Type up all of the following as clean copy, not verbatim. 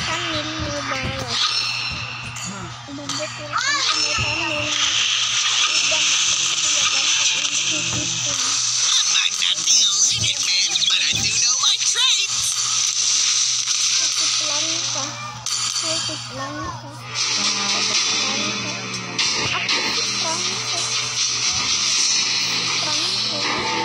Kanil barat. Bubuk ko sa kanil. Ibang iyakan pag inisipin. I'm not the elated man, but I do know my trades. Sakit lang ka. Sakit lang ka. Ako strong ka. Strong ka.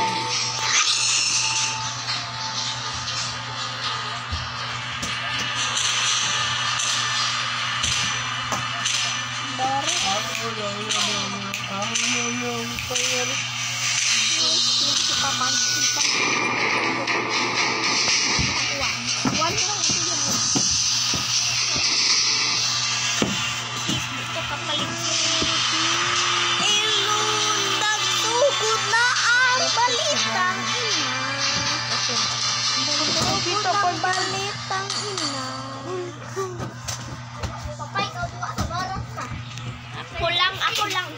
Balitang ina. Papa, ikaw duwa sa barat ka. Ako lang.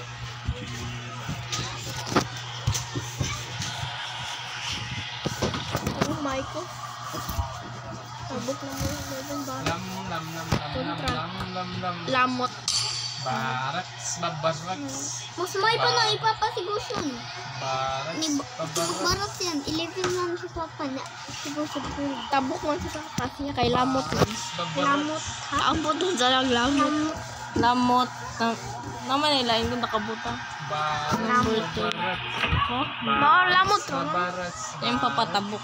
Oh my ko. Tabok na mo yung barat. Lamot. Barats, babarats. Mas may pa na ipapasigusyon. Barats, Barat yan. 11 lang sa papa na. Sigusyon ko. Tabok man sa papa niya kay lamot man. Lamot. Lamot doon sa lang lamot. Lamot. Naman nila, hindi nakabuta. barats, Lamot ron. barats. Yung papatabok.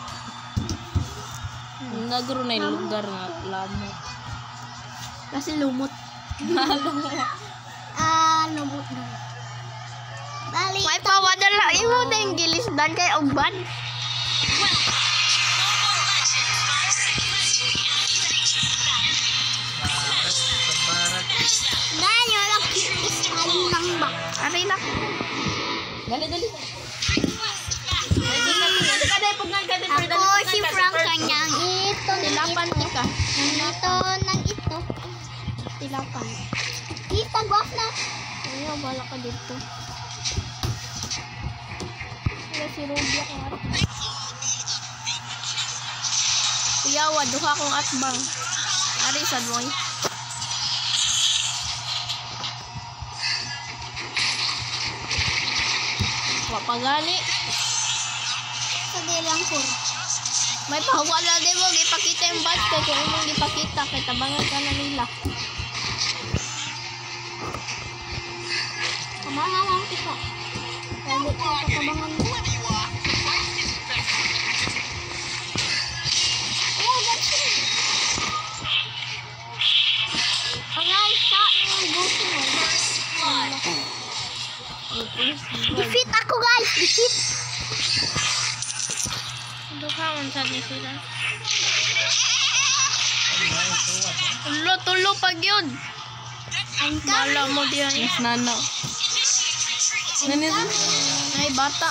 Nagro na yung lugar nga. Lamot. Kasi lumot. Lumot. Lumot na. May pawadala. Imo na yung gilisdan kay Ogban. Ganyo lang kitis ayun lang ba? Aray na. Dali. Ako si Frank kanyang ito. Tilapan ka. Ito ng ito. Tilapan. Kita gwas na. Ayaw, bala ka dito. Wala si Ruby ako at. Kuyawa, duha kong atbang. Ari sa doy. Wapagani. Sige lang ko. May pahawala din mo. Ipakita yung badge kay kung anong ipakita. Kay tabangan ka na nila. Kamaha lang kita. Lagi ka katabangan mo. Oh, that's it. Angay sa gusto mo. Defeat ako guys. Defeat. Dukaman sa sila. Tulo pag yun. Bala mo diyan. Yes, nano. Ay, bata.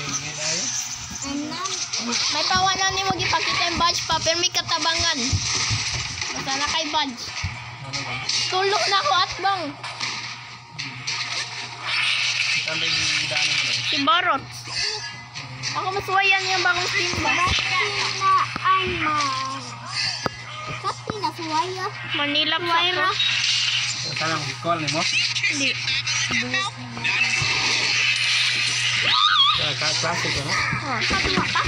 May pawanan ni mo gipakita yung badge pa, pero may katabangan. Basta na kay badge. Tulo na ako atbang. Si Barot. Ako masuwayan yung bagong simba. Kasi nasuwaya. Manila Paira. Salang call ni mo? Hindi. Classic ano? Kadua pa.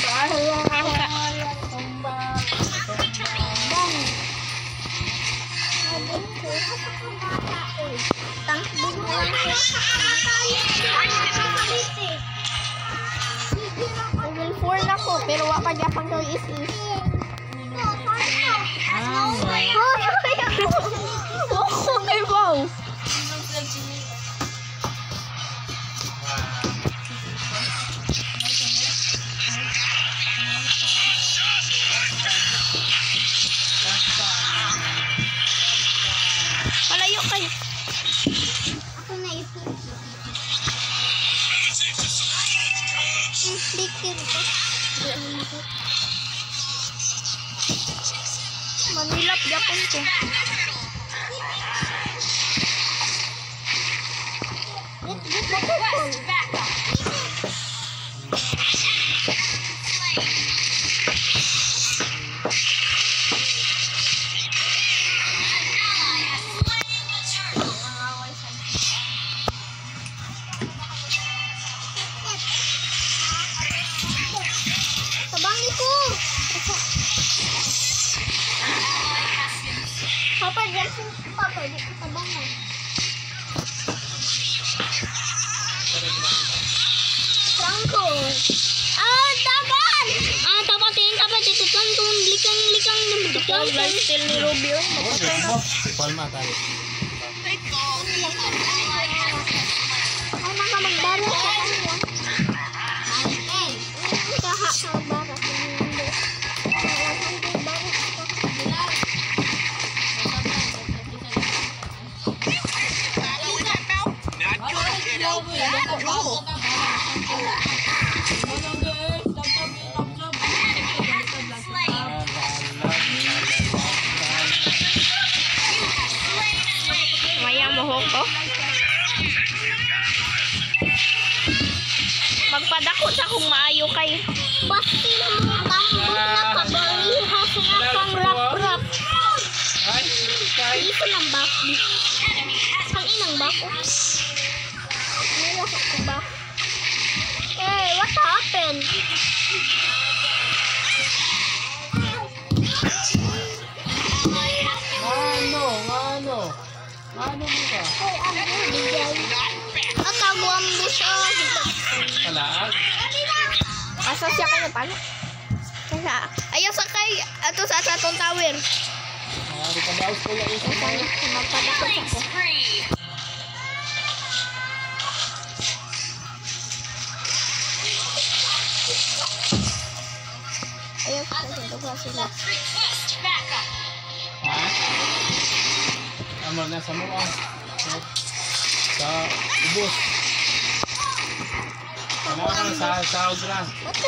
Level 4 na ko, pero wapa niya pang gawin is. Oh, may wow. Malayo kayo. Ako na ito. Sticker ko. Manilap Japon ko. Papa, diyan si Papa, di kita bangun. Franco. Tapan! Tapatin, tapatin, kung likang naman. Lifestyle ni Rubio. Palma tayo. Ay, naka magbaras sa kanya. Ay, kaha sa baras. Maya mohok ko. Magpadako sa kung maayo kay. Basti mo tambok na kabaliha sa kang rap-rap. Ay, kay. Dito lang bak. Ang inang bak. Nila sa bak. Hey, what happened? Ano mo ka? Hey, ano bigay? Atago ang buso. Kalaag. Asa siya kayo pala? Kaya ayaw sa kay ato sa atong tower. Di ka daos ko yung isa. Magpadako sa ko. Ayaw sa atong sila. Ha? Amo na sa mua. Sa ubos. Kailangan sa udra.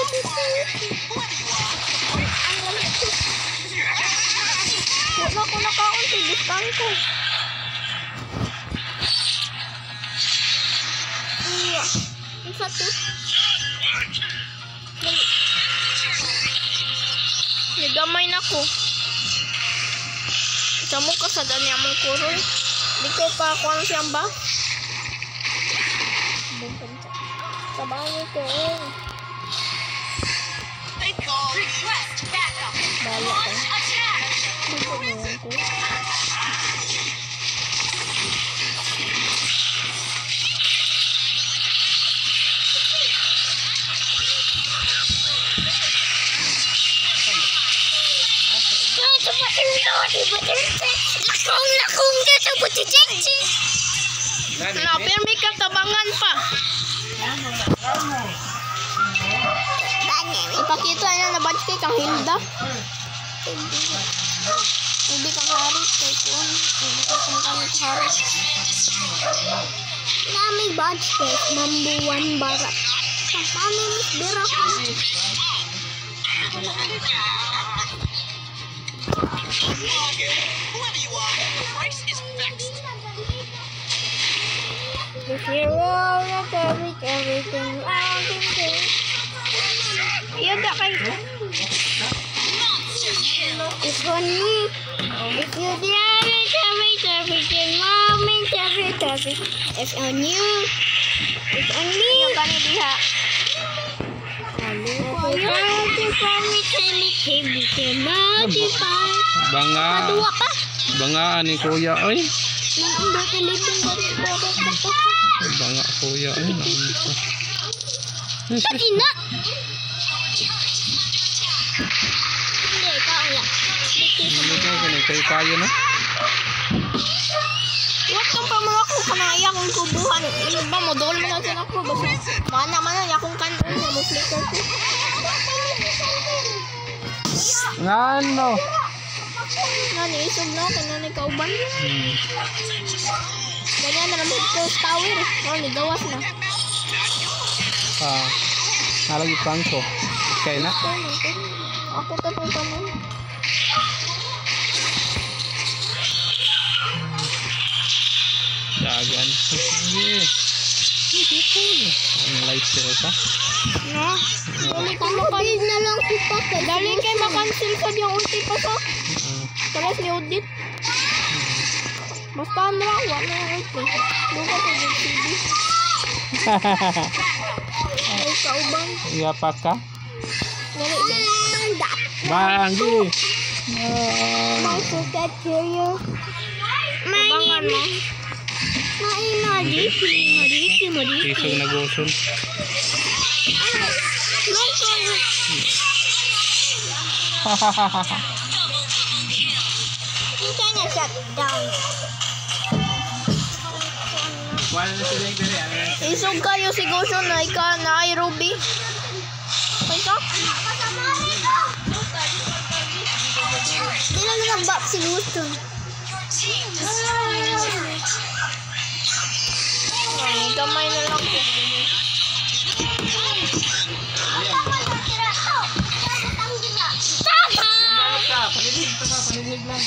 Wala ko nakaon si Biskanto. Iya. Isa to. Nigamay na ko. Samo ka sa danya mong kuroy. Di ko pa kuan siyang ba? Sabahin ko. Bala ka. Dito mo ko. Lakong ka sa butichechi. Na, pero may katabangan pa. Ipakita niya na badge kay kang Hilda. Hindi kang hari. Kay Kuan. Hindi kang hari. Nami badge test, mambuwan barat. Paano mis berak? Whoever you are, the price is fixed. If you roll it, everything I can do. Iya gak kay. It's on me. If you dare it, everything, moment, everything. It's on you. It's on me. Yung kani diha. Banga. Dua pa. Banga ni kuya ay. Nang telefon ko. Banga kuya ay. Ina. Hindi ka ya. Ano ka kay kayo na? What kang pamala ko kanaya kung kubuhan. Ano ba mo dol man sa ako ba? Mana man ya kung kan mo flicker ko. Ngano? Nani isog na kanya ni kauban. Ganyan na naman ito tower. Oh, ni gawas na. Nalagi pangko. Kay na. Ako to to mo. Dagan. Ang light sila ta. No. Dali ka mo kay na lang si Papa. Dali kay ma-cancel sa yung ulti pa sa. Talas ni audit. Basta na wala na ulti. Lupa ko yung CD. Ay, kauban. Iya pa ka? Dali ka. Banggi. My forget you. Tabangan mo. Isog na gusol. Hahaha. Isog kayo si Gosyon na ika na ay Ruby. Okay ka? Di lang nabap si Gusto. Ay, gamay na lang po. Panilig lang.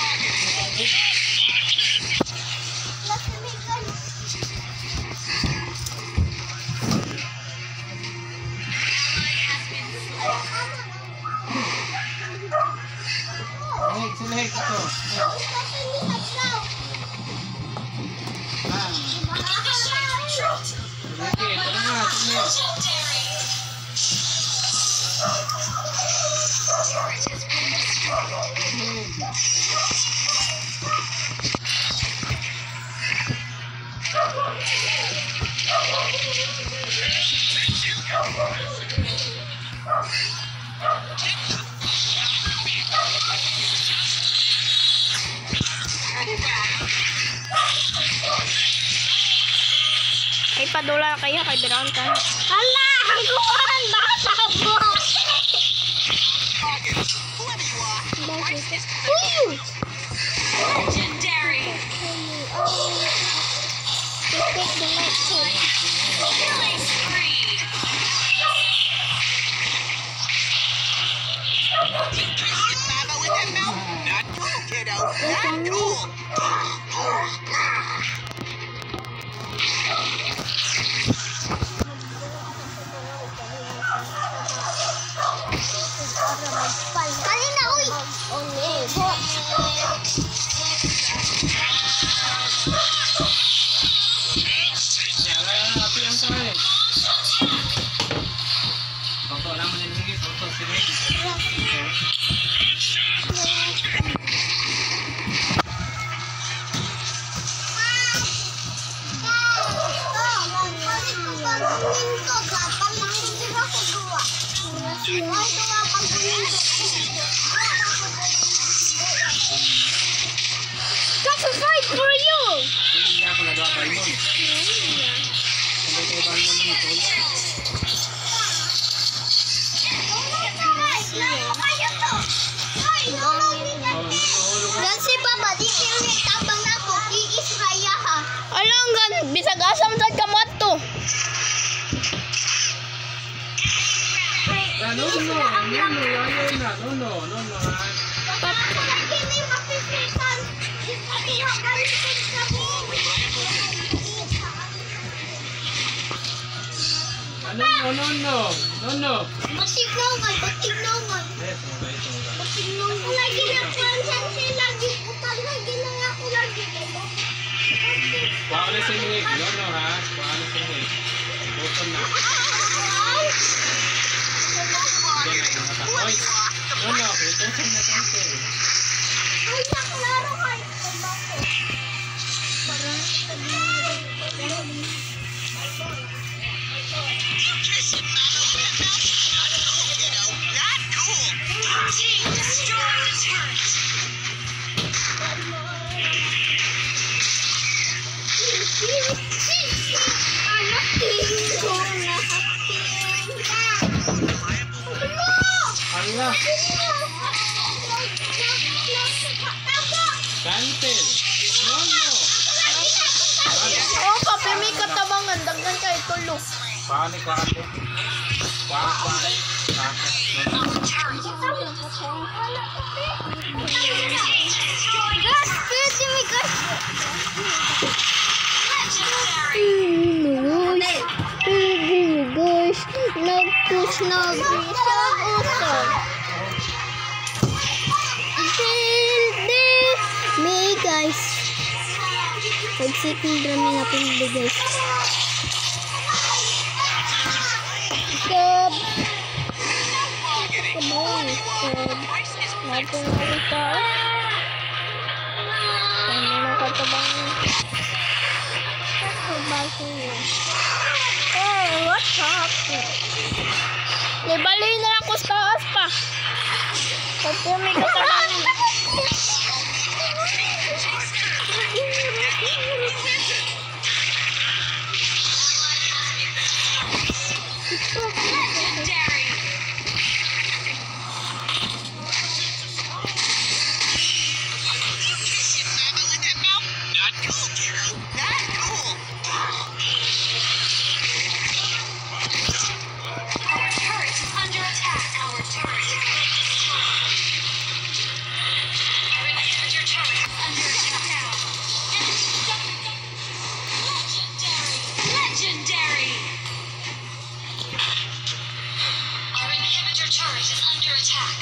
Silahik ito. Ay, padula kayo kay Beranta. Hala! Hangguan! Baka po! Uy! Legendary. Take the next one. Killing spree. Mama with that mouth. Not cool, kiddo. Not cool. Kanina, uy! That's a fight for you! Dan si Papa, di kayo tabang na ako, iisraya ha. Alam gan, bisag asam sa kamot to. No. Batignawan. Lagi na pansan sila, di utang lagi na ako lagi. Paano si Nick? No, ha? Paano si Nick? Bukod na. Oy! No, ito sa natante. Uy, naklaro kayo. Kiss your mama with that mouth. Not cool, kiddo. Not cool. Team destroy the turret. Hala! Cancel! No! Oh, papi, may katabangan. Daghan kayo tulo. Paano ka ate? Guys, nag-push na isang usap. May guys. Pag-second drama na pindi guys. Stop. Come on, stop. Natin na ito. Ano na katabangan. Hey, what's up? Libali na lang ko sa taas pa. Pero may katabangan. Legendary. Kiss your mama with that mouth? Not cool, Carol. Not cool. Our turret is under attack. Our turret is our inhibitor turret is under attack now. Legendary. Our inhibitor turret is under attack.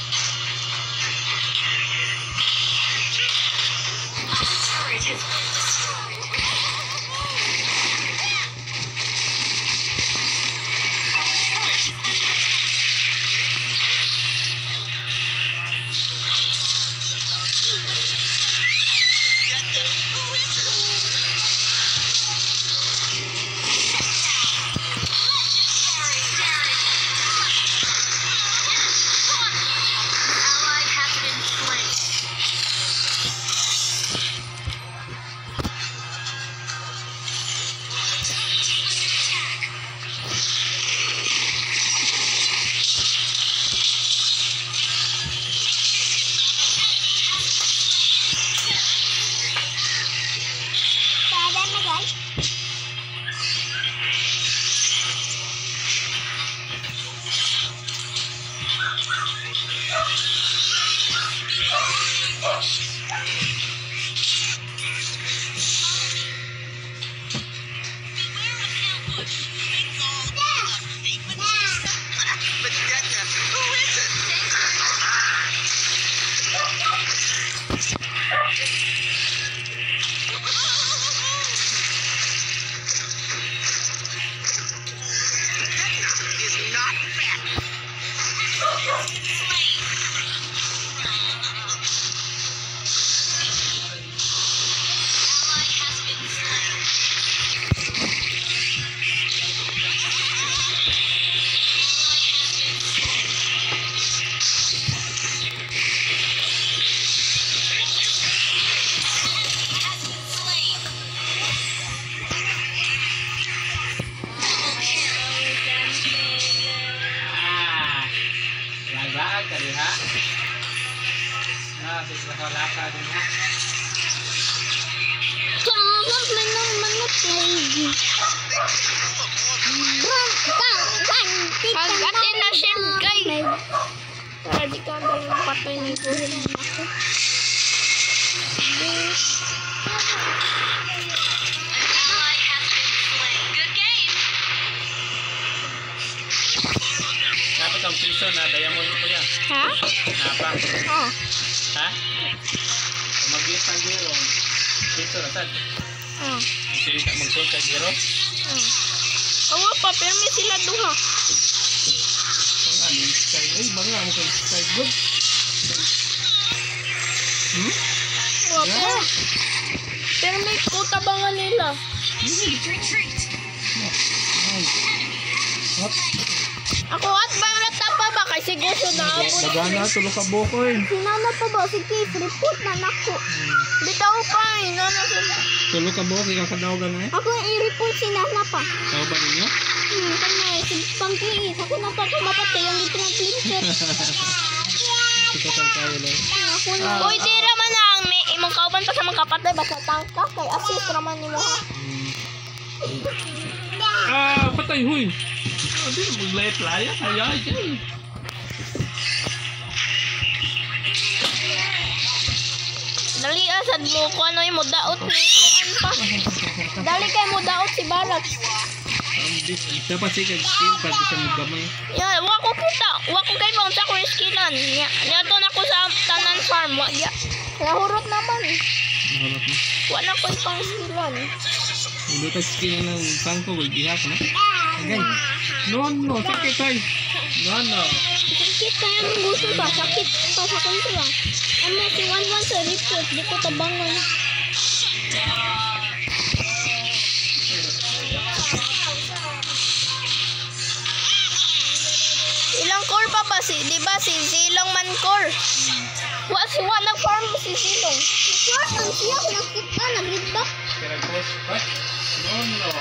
Our turret has been destroyed. Our turret is under Legendary. Ally has been slain. Tada na guys. Lagaan ka din ha. Laka din ha. Jangan menang-menang lagi. Hanggatin na siya, guys. Para di ka dalang patay ng kuhin ako. Ally has been slain. Good game. Dapat ang piso na diamond ko yan. Ha? Napang. Oh. Ha? Mag-gis ang giro. Piso na sad. Oh. Mag-save ka giro. Oh. Awa pa, pero may sila duha. Ang aling sky. Ay, mga mo kay sky good. Awa pa. Pero may kutabangan nila. Retreat. Ako at bayrat na pa ba? Kasi gusto na ako. Dagana, tulog ka bukoy. Sinana pa ba? Sige, report na nako. Bitaw pa eh. Tulog ka bukoy, kakadawagan na eh. Ako yung i-report si Nana pa. Tao ba ninyo? Kanya eh, si Pangkiis. Ako na pa tumapatay ang litrang clincher. Sikatan tayo lang. Ako na. Uy, di raman na ang may imong kauban pa sa mga kapatay. Basta tangka. Kay assist raman ni mo ha. Patay, huy. Di na maglayat-layat. Ayay, ay. Dali asad mo ko ano yung mudaot ni kuan pa. Dali kay mudaot si Barat. Dapat siya kag-skill pag sa gamay. Ya, wa ko kita. Wa ko kay mount sa ko skillan. Nya to na ko sa tanan farm. Wa ya. Nahurot naman. Naharap na. Wa na ko pang skillan. Hindi ka skill ng tangko, gihap na. Agay. No, sakit ay. No. Sakit kaya mong gusto ba? Sakit pa sa kontra. Ano si 1-1 sa report. Di ko tabangan. Ilang core pa ba si, di ba si Silong man core? Wa nag-farm si Silong. Short ang siya kung nakita, nag-read Kaya cross back. No.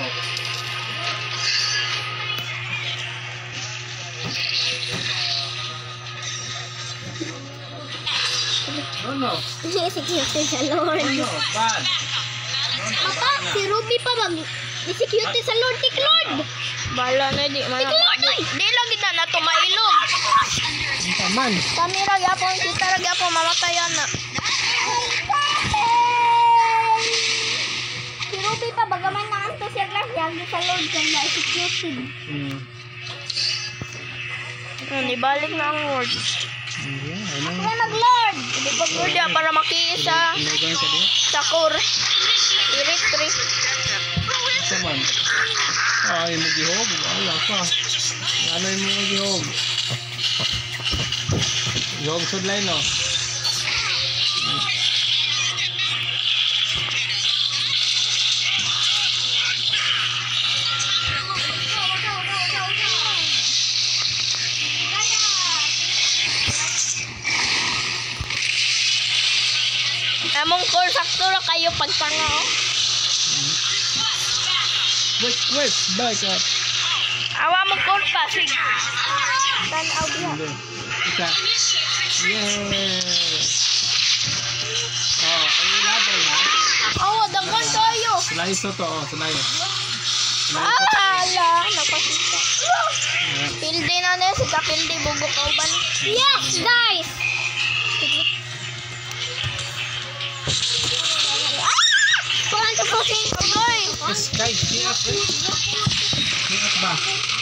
No. Execute sa Lord. No, bad. Papa, si Ruby pa mag-execute sa Lord. Tik Lord. Bala na di man. Di lagi na tumailog. Ang man. Kami ra gyapon kita ra gyapon mamatayan na. Si Ruby pa, bagaman na anto siya lang yan sa Lord kung na-executed. Ni balik na ang word. Kaya mag-Lord. Di ba word ya para makiisa sa core. I-retreat. Saman. Ay, magihog. Wala pa. Ano yung mga gihog? Gihog sudlay, no? Among core sakto ra kayo pagtanga oh. Wait, back up. Awa mo core pa sig. Tan-aw diha. Isa. Yeah. Oh, ay laban na. Awa daghan kayo. Slice to, slice. Ala, napakita. Pildi na na si kapildi bugo kauban. Yes, guys. Kuhan to po si Oy, Sky, Kias ba?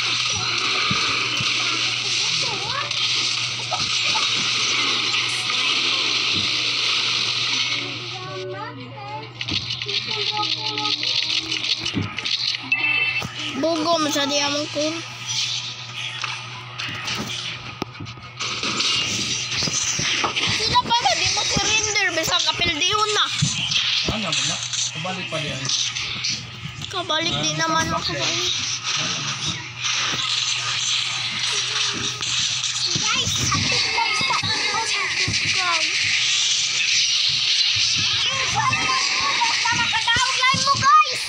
bugo man sa diya mong core. Sila pa na di mo surrender bisag kapildihon na. Ano ba? Kabalik pa diyan. Kabalik di naman makabalik. guys, hapit lang sa subscribe. Nakadaog lang mo guys.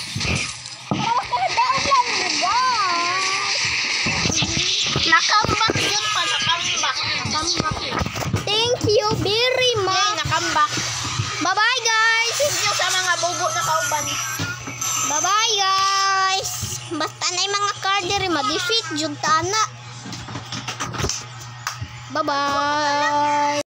Nakambak yun pa, nakambak. Thank you very Yay, much. nakambak. Bye-bye guys. Thank you sa mga bugo na kauban. Bye-bye guys. Basta na yung mga carder, ma-defeat jud ta na. Bye-bye.